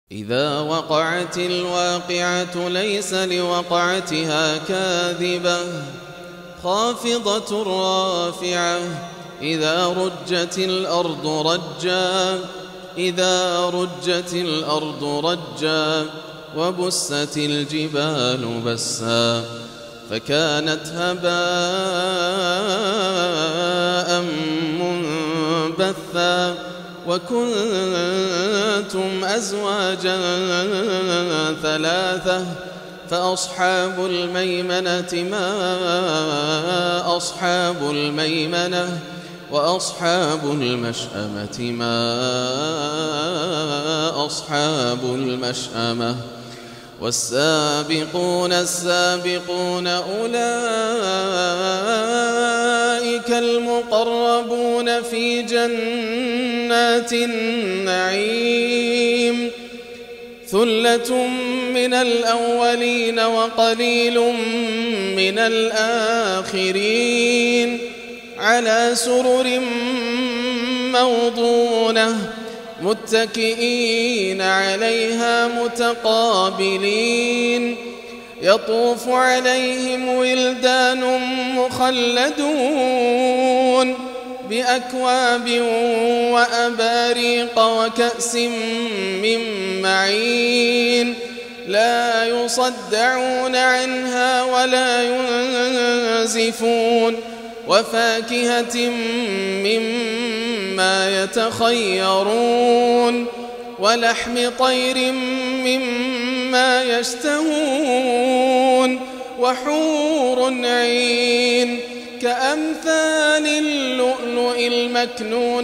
إذا وقعت الواقعة ليس لوقعتها كاذبة خافضة رافعة إذا رجت الأرض رجا وبست الجبال بسا فكانت هباء منبثا وكنتم أزواجا ثلاثة فأصحاب الميمنة ما أصحاب الميمنة وأصحاب المشأمة ما أصحاب المشأمة والسابقون السابقون أولئك المقربون في جنات النعيم ثلة من الأولين وقليل من الآخرين على سرر موضونة متكئين عليها متقابلين يطوف عليهم ولدان مخلدون بأكواب وأباريق وكأس من معين لا يصدعون عنها ولا ينزفون وفاكهة مما يتخيرون ولحم طير مما يشتهون وحور عين كأمثال اللؤلؤ المكنون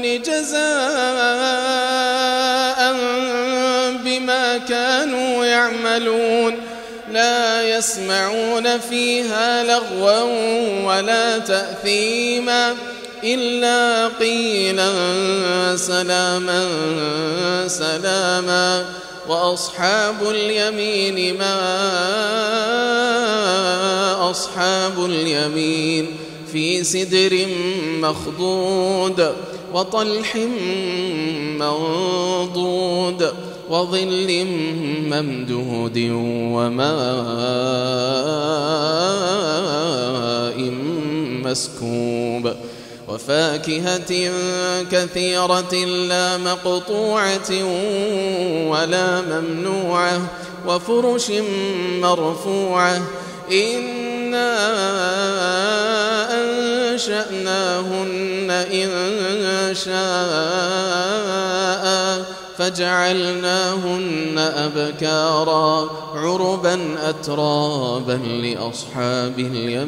جزاء بما كانوا يعملون لا يسمعون فيها لغوا ولا تأثيما إلا قيلا سلاما سلاما وأصحاب اليمين ما أصحاب اليمين في سدر مخضود وطلح منضود وظل ممدود وماء مسكوب وفاكهة كثيرة لا مقطوعة ولا ممنوعة وفرش مرفوعة إنا أنشأناهن إن شاء فجعلناهن أبكارا عربا أترابا لأصحاب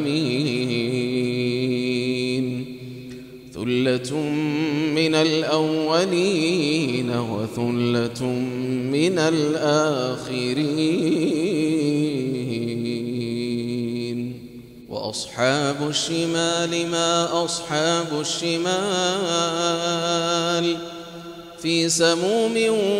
اليمين ثلة من الأولين وثلة من الآخرين وأصحاب الشمال ما أصحاب الشمال في سموم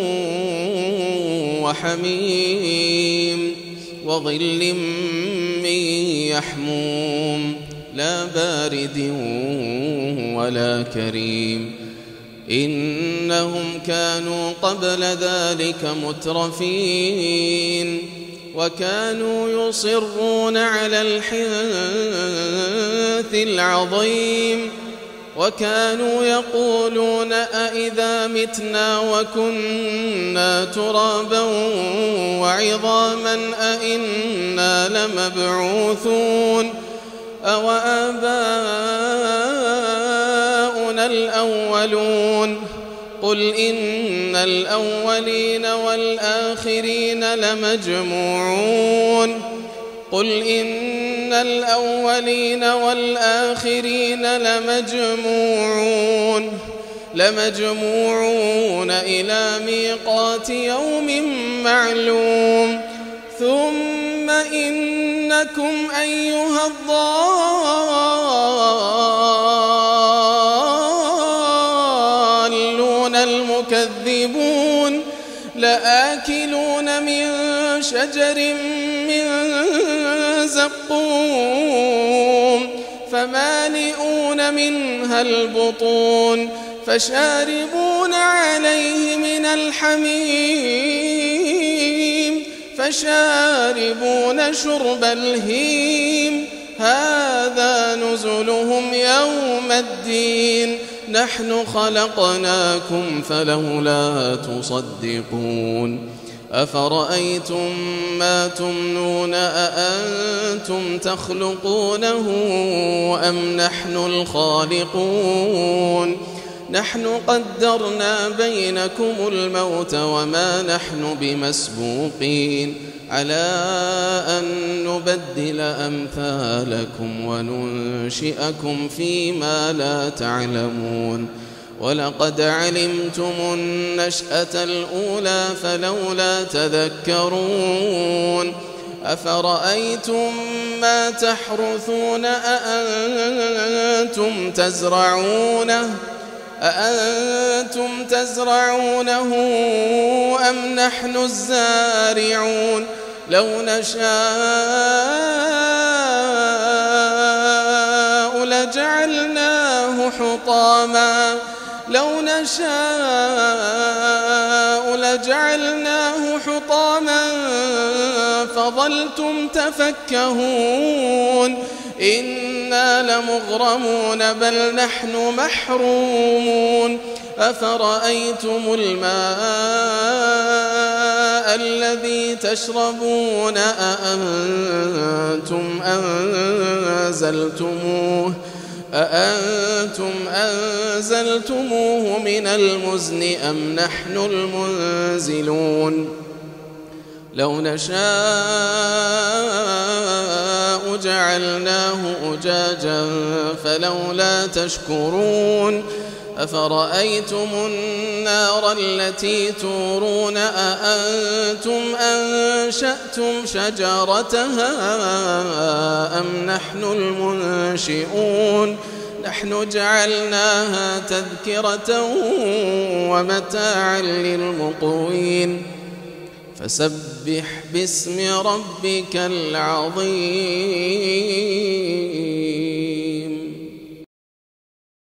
وحميم وظل من يحموم لا بارد ولا كريم إنهم كانوا قبل ذلك مترفين وكانوا يصرون على الحنث العظيم وكانوا يقولون أئذا متنا وكنا ترابا وعظاما أئنا لمبعوثون أو آباؤنا الأولون قل إن الأولين والآخرين لمجموعون قل إن الأولين والآخرين لمجموعون إلى ميقات يوم معلوم ثم إنكم أيها الضالون المكذبون لآكلون من شجر من زقوم فمالئون منها البطون فشاربون عليه من الحميم فشاربون شرب الهيم هذا نزلهم يوم الدين نحن خلقناكم فلولا تصدقون أفرأيتم ما تمنون أأنتم تخلقونه أم نحن الخالقون نحن قدرنا بينكم الموت وما نحن بمسبوقين على أن نبدل أمثالكم وننشئكم فيما لا تعلمون ولقد علمتم النشأة الأولى فلولا تذكرون أفرأيتم ما تحرثون أأنتم تزرعونه أم نحن الزارعون لو نشاء لجعلناه حطاما فظلتم تفكهون إنا لمغرمون بل نحن محرومون أفرأيتم الماء الذي تشربون أأنتم أنزلتموه من المزن أم نحن المنزلون لو نشاء جعلناه أجاجا فلولا تشكرون أفرأيتم النار التي تورون أأنتم أنشأتم شجرتها أم نحن المنشئون نحن جعلناها تذكرة ومتاعا للمقوين فسبح باسم ربك العظيم.